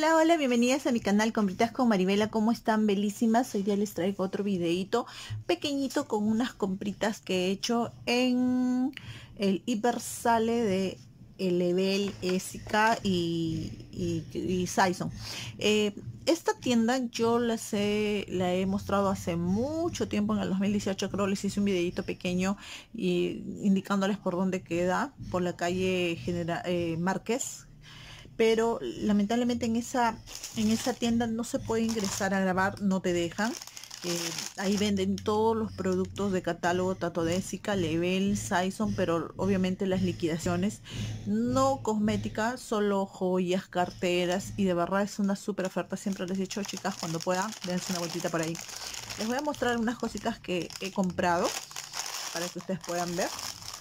Hola, hola, bienvenidas a mi canal Compritas con Maribela. ¿Cómo están? Belísimas. Hoy día les traigo otro videito pequeñito con unas compritas que he hecho en el Hipersale de Level, SK y Saison. Esta tienda yo la he mostrado hace mucho tiempo, en el 2018 creo. Les hice un videito pequeño indicándoles por dónde queda, por la calle Márquez. Pero lamentablemente en esa tienda no se puede ingresar a grabar, no te dejan. Ahí venden todos los productos de catálogo, tanto de Jessica, Level, Saison, pero obviamente las liquidaciones, no cosmética, solo joyas, carteras, y de verdad es una súper oferta. Siempre les he dicho, chicas, cuando puedan, dense una vueltita por ahí. Les voy a mostrar unas cositas que he comprado para que ustedes puedan ver.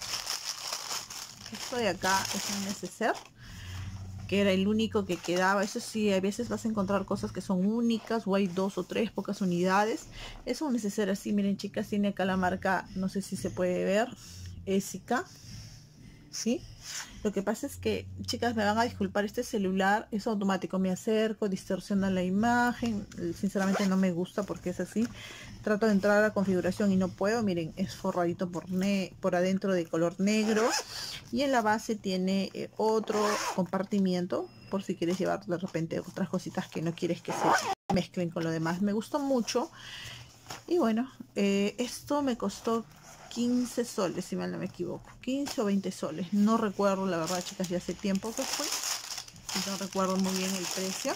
Esto de acá es un neceser, que era el único que quedaba. Eso sí, a veces vas a encontrar cosas que son únicas o hay 2 o 3 pocas unidades. Es un neceser así, miren, chicas, tiene acá la marca, no sé si se puede ver, Jessica, ¿sí? Lo que pasa es que, chicas, me van a disculpar, este celular es automático, me acerco, distorsiona la imagen, sinceramente no me gusta porque es así. Trato de entrar a la configuración y no puedo. Miren, es forradito por adentro de color negro, y en la base tiene otro compartimiento por si quieres llevar de repente otras cositas que no quieres que se mezclen con lo demás. Me gustó mucho. Y bueno, esto me costó 15 soles, si mal no me equivoco, 15 o 20 soles, no recuerdo la verdad, chicas, ya hace tiempo que fue, no recuerdo muy bien el precio.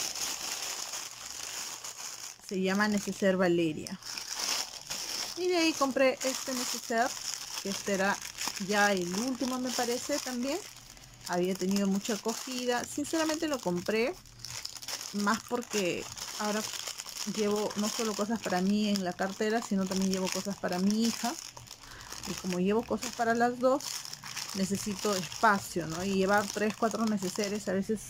Se llama neceser Valeria, y de ahí compré este neceser, que este era ya el último, me parece. También había tenido mucha acogida, sinceramente lo compré más porque ahora llevo no solo cosas para mí en la cartera, sino también llevo cosas para mi hija, y como llevo cosas para las dos, necesito espacio, ¿no? Y llevar 3, 4 neceseres a veces,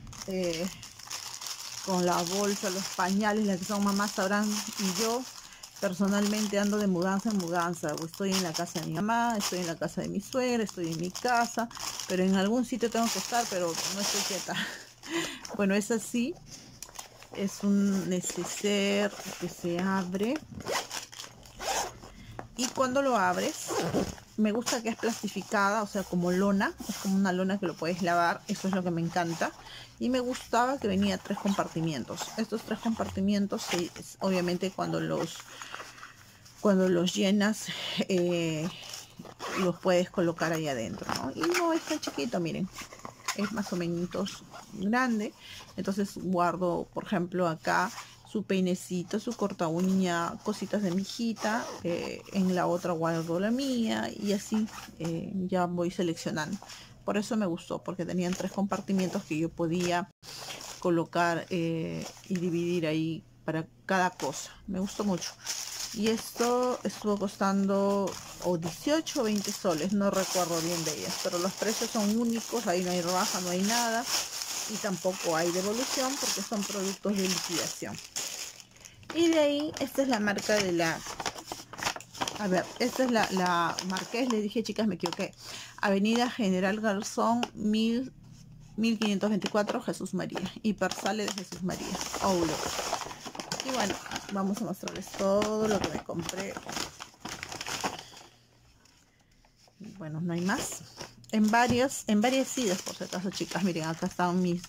con la bolsa, los pañales, las que son mamás sabrán. Y yo personalmente ando de mudanza en mudanza, o estoy en la casa de mi mamá, estoy en la casa de mi suegra, estoy en mi casa, pero en algún sitio tengo que estar, pero no estoy quieta. Bueno, es así. Es un neceser que se abre, y cuando lo abres, me gusta que es plastificada, o sea, como lona, es como una lona que lo puedes lavar. Eso es lo que me encanta. Y me gustaba que venía 3 compartimientos. Estos 3 compartimientos, sí, obviamente cuando los llenas, los puedes colocar ahí adentro, ¿no? Y no es tan chiquito, miren, es más o menos grande. Entonces guardo, por ejemplo, acá su peinecito, su corta uña, cositas de mi hijita. En la otra guardo la mía, y así ya voy seleccionando. Por eso me gustó, porque tenían 3 compartimientos que yo podía colocar y dividir ahí para cada cosa. Me gustó mucho. Y esto estuvo costando o 18 o 20 soles, no recuerdo bien de ellas, pero los precios son únicos. Ahí no hay rebaja, no hay nada, y tampoco hay devolución porque son productos de liquidación. Y de ahí, esta es la marca de la... A ver, esta es la Marqués, les dije, chicas, me equivoqué. Avenida General Garzón 1524, Jesús María. Hipersale de Jesús María, Aulo. Y bueno, vamos a mostrarles todo lo que me compré. Bueno, no hay más. En varias idas, por si acaso, chicas. Miren, acá están mis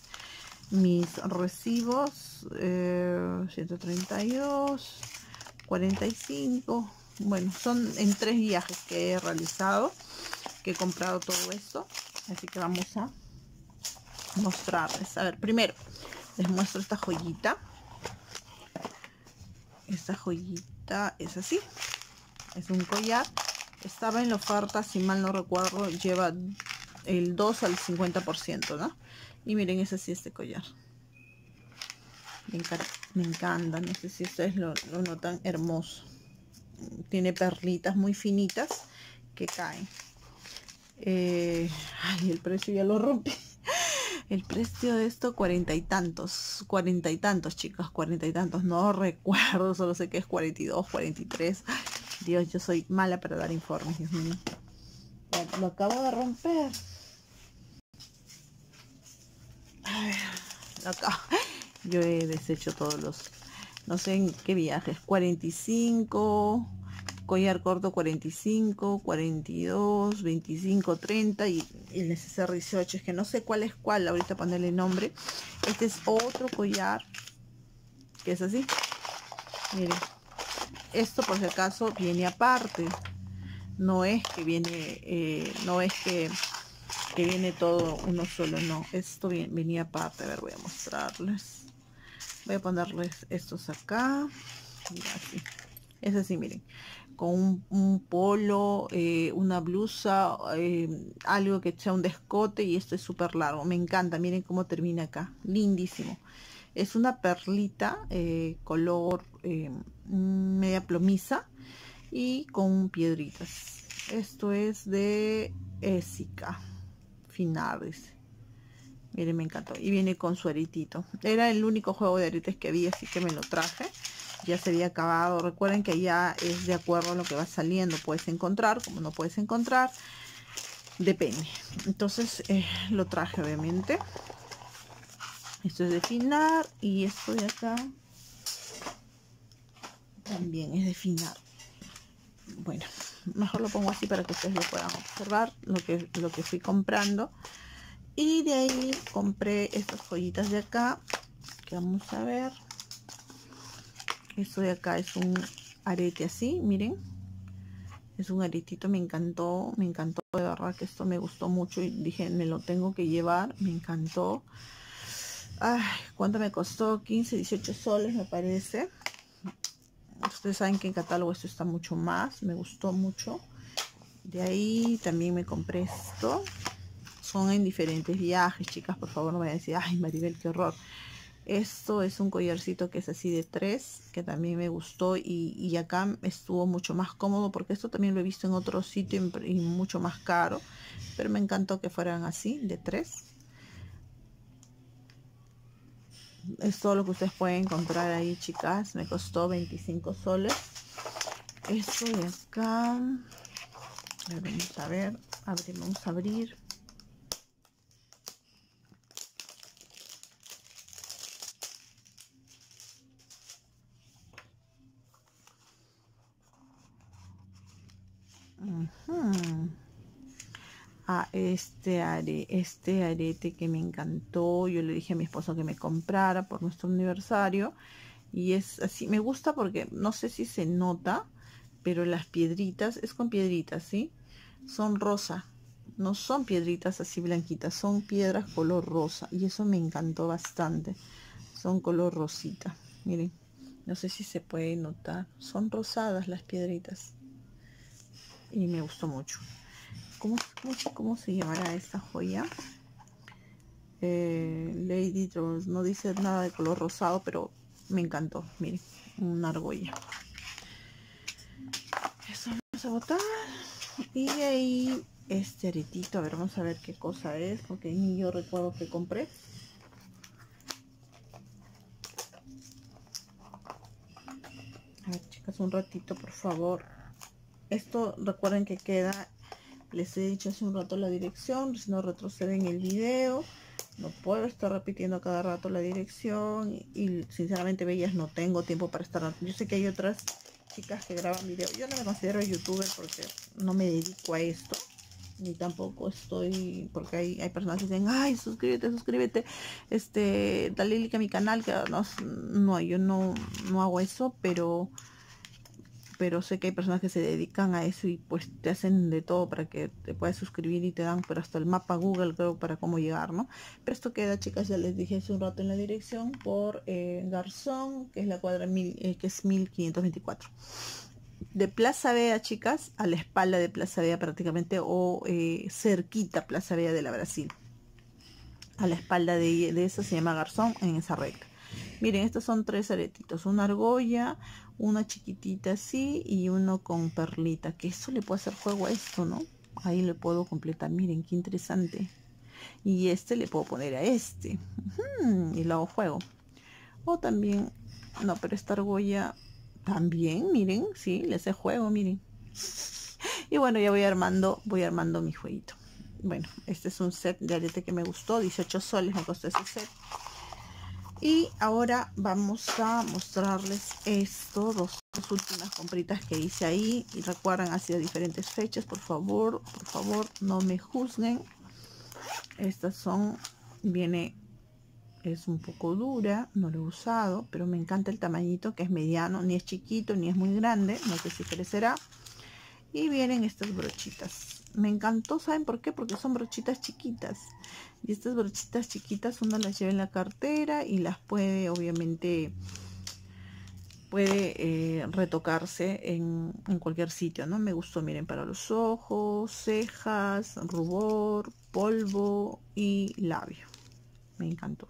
recibos. 132, 45. Bueno, son en 3 viajes que he realizado, que he comprado todo esto. Así que vamos a mostrarles. A ver, primero les muestro esta joyita. Esta joyita es así. Es un collar. Estaba en la oferta, si mal no recuerdo, lleva el 2 al 50%, ¿no? Y miren, es así este collar. Me encanta, no sé si ustedes lo notan, hermoso. Tiene perlitas muy finitas que caen. Ay, el precio ya lo rompí. El precio de esto, 40 y tantos, chicos, 40 y tantos, no recuerdo, solo sé que es 42, 43. Dios, yo soy mala para dar informes, Dios mío. Lo acabo de romper. A ver, acá yo he deshecho todos los, no sé en qué viajes, 45, collar corto 45, 42, 25, 30 y el necesario 18. Es que no sé cuál es cuál, ahorita ponerle nombre. Este es otro collar que es así. Miren, esto por si acaso viene aparte. No es que viene, no es que viene todo uno solo, no. Esto venía aparte. A ver, voy a mostrarles. Voy a ponerles estos acá. Y así. Es así, miren. Con un polo, una blusa, algo que sea un descote, y esto es súper largo. Me encanta, miren cómo termina acá. Lindísimo. Es una perlita color media plomiza y con piedritas. Esto es de Ésica Finar, dice. Miren, me encantó. Y viene con su aretito. Era el único juego de aretes que había, así que me lo traje. Ya se había acabado. Recuerden que ya es de acuerdo a lo que va saliendo. Puedes encontrar, como no puedes encontrar, depende. Entonces lo traje, obviamente. Esto es de Finar. Y esto de acá también es de Finar. Bueno, mejor lo pongo así para que ustedes lo puedan observar, lo que fui comprando. Y de ahí compré estas joyitas de acá, que vamos a ver. Esto de acá es un arete así, miren. Es un aretito, me encantó de verdad que esto me gustó mucho y dije, me lo tengo que llevar, me encantó. Ay, ¿cuánto me costó? 15, 18 soles me parece. Ustedes saben que en catálogo esto está mucho más, me gustó mucho. De ahí también me compré esto. Son en diferentes viajes, chicas, por favor no me vayan a decir, ay Maribel, qué horror. Esto es un collarcito que es así de 3, que también me gustó y acá estuvo mucho más cómodo porque esto también lo he visto en otro sitio y mucho más caro, pero me encantó que fueran así, de 3. Es todo lo que ustedes pueden encontrar ahí, chicas. Me costó 25 soles. Esto de acá, vamos a ver, vamos a abrir. Este arete que me encantó. Yo le dije a mi esposo que me comprara por nuestro aniversario. Y es así, me gusta porque no sé si se nota, pero las piedritas, es con piedritas, ¿sí? Son rosa. No son piedritas así blanquitas, son piedras color rosa. Y eso me encantó bastante. Son color rosita. Miren, no sé si se puede notar. Son rosadas las piedritas. Y me gustó mucho. ¿Cómo se llamará esta joya? Lady Drones, no dice nada de color rosado, pero me encantó. Miren, una argolla. Eso lo vamos a botar. Y ahí este aretito, a ver, vamos a ver qué cosa es, porque ni yo recuerdo que compré. A ver, chicas, un ratito, por favor. Esto recuerden que queda, les he dicho hace un rato la dirección, si no retroceden el video. No puedo estar repitiendo cada rato la dirección y sinceramente, bellas, no tengo tiempo para estar. Yo sé que hay otras chicas que graban videos. Yo no me considero youtuber porque no me dedico a esto, ni tampoco estoy, porque hay personas que dicen, ay, suscríbete, dale like a mi canal, que no, yo no hago eso, pero sé que hay personas que se dedican a eso y pues te hacen de todo para que te puedas suscribir y te dan, pero hasta el mapa Google, creo, para cómo llegar, ¿no? Pero esto queda, chicas, ya les dije hace un rato en la dirección, por Garzón, que es la cuadra que es 1524. De Plaza Vea, chicas, a la espalda de Plaza Vea prácticamente, o cerquita Plaza Vea de la Brasil. A la espalda de eso se llama Garzón, en esa recta. Miren, estos son 3 aretitos, una argolla, una chiquitita así y uno con perlita, que eso le puede hacer juego a esto, ¿no? Ahí le puedo completar, miren qué interesante. Y este le puedo poner a este. Y lo hago juego. O también, no, pero esta argolla también, miren, sí, le hace juego, miren. Y bueno, ya voy armando mi jueguito. Bueno, este es un set de arete que me gustó, 18 soles me costó ese set. Y ahora vamos a mostrarles esto, dos últimas compritas que hice ahí. Y recuerden, ha sido diferentes fechas, por favor, no me juzguen. Estas son, es un poco dura, no lo he usado, pero me encanta el tamañito, que es mediano, ni es chiquito ni es muy grande, no sé si crecerá. Y vienen estas brochitas, me encantó, ¿saben por qué? Porque son brochitas chiquitas, y estas brochitas chiquitas uno las lleva en la cartera y las puede, obviamente, puede retocarse en cualquier sitio, ¿no? Me gustó, miren, para los ojos, cejas, rubor, polvo y labio, me encantó.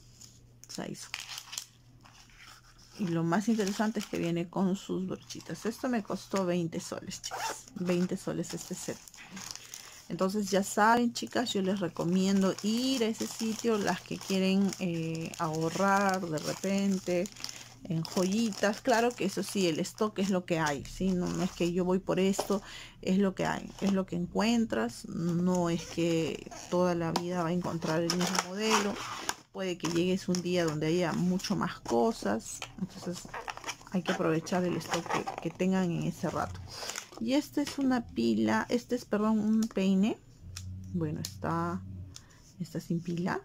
Y lo más interesante es que viene con sus brochitas. Esto me costó 20 soles, chicas. 20 soles este set. Entonces ya saben, chicas, yo les recomiendo ir a ese sitio, las que quieren ahorrar de repente en joyitas. Claro que eso sí, el stock es lo que hay, ¿sí? No es que yo voy por esto, es lo que hay, es lo que encuentras. No es que toda la vida va a encontrar el mismo modelo. Puede que llegues un día donde haya mucho más cosas, entonces hay que aprovechar el stock que tengan en ese rato. Y esta es una pila, perdón, un peine. Bueno, está sin pila.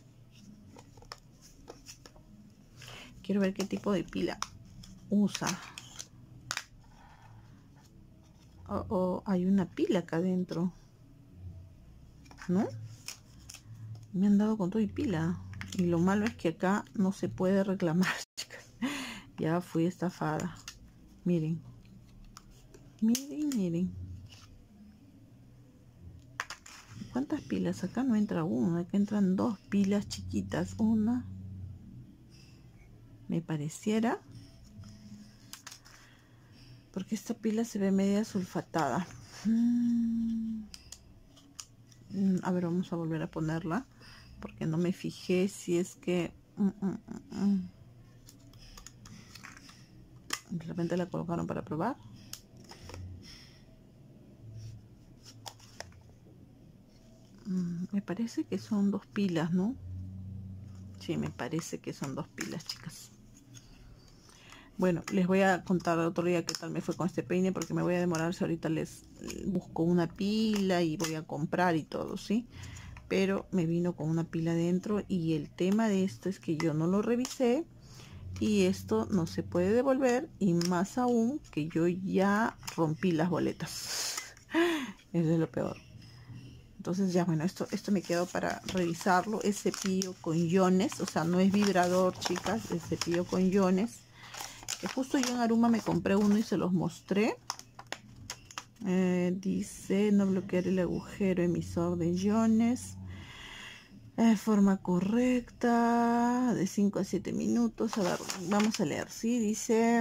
Quiero ver qué tipo de pila usa. Hay una pila acá adentro, ¿no? Me han dado con todo y pila. Y lo malo es que acá no se puede reclamar, chicas. Ya fui estafada. Miren. Miren. ¿Cuántas pilas? Acá no entra una. Acá entran dos pilas chiquitas. Una. Me pareciera. Porque esta pila se ve media sulfatada. A ver, vamos a volver a ponerla. Porque no me fijé si es que... De repente la colocaron para probar. Me parece que son dos pilas, ¿no? Sí, me parece que son dos pilas, chicas. Bueno, les voy a contar otro día qué tal me fue con este peine, porque me voy a demorar si ahorita les busco una pila y voy a comprar y todo, ¿sí? Pero me vino con una pila dentro, y el tema de esto es que yo no lo revisé y esto no se puede devolver, y más aún que yo ya rompí las boletas. Eso es lo peor. Entonces ya, bueno, esto me quedó para revisarlo. Es cepillo con iones, o sea, no es vibrador, chicas, es cepillo con iones, que justo yo en Aruma me compré uno y se los mostré. Dice no bloquear el agujero emisor de iones, forma correcta, de 5 a 7 minutos. A ver, vamos a leer, ¿sí? Dice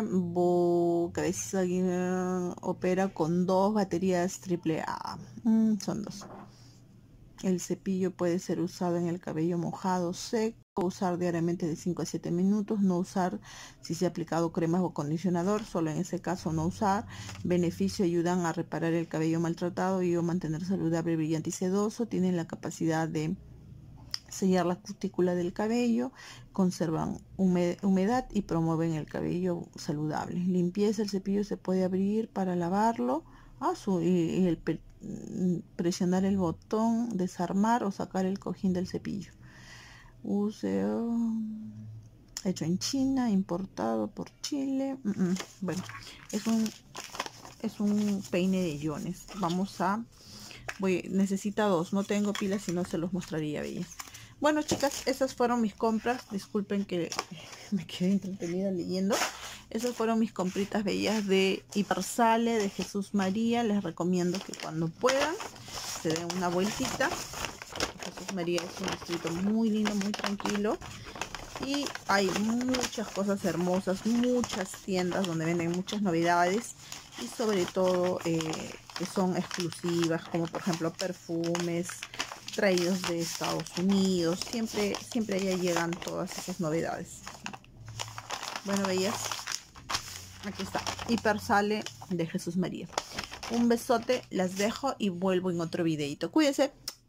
opera con 2 baterías AAA. Son 2. El cepillo puede ser usado en el cabello mojado, seco, usar diariamente de 5 a 7 minutos, no usar si se ha aplicado cremas o acondicionador, solo en ese caso no usar. Beneficio: ayudan a reparar el cabello maltratado y o mantener saludable, brillante y sedoso. Tienen la capacidad de sellar la cutícula del cabello, conservan humedad y promueven el cabello saludable. Limpieza: el cepillo se puede abrir para lavarlo, presionar el botón, desarmar o sacar el cojín del cepillo. Hecho en China, importado por Chile. Bueno, es un peine de iones. Necesita 2, no tengo pilas, si no se los mostraría, bellas. Bueno, chicas, esas fueron mis compras. Disculpen que me quedé entretenida leyendo. Esas fueron mis compritas bellas de Hipersale, de Jesús María. Les recomiendo que cuando puedan se den una vueltita. Jesús María es un distrito muy lindo, muy tranquilo. Y hay muchas cosas hermosas, muchas tiendas donde venden muchas novedades. Y sobre todo que son exclusivas, como por ejemplo perfumes traídos de Estados Unidos. Siempre allá llegan todas esas novedades. Bueno, bellas, aquí está, Hipersale de Jesús María. Un besote, las dejo y vuelvo en otro videito. Cuídense.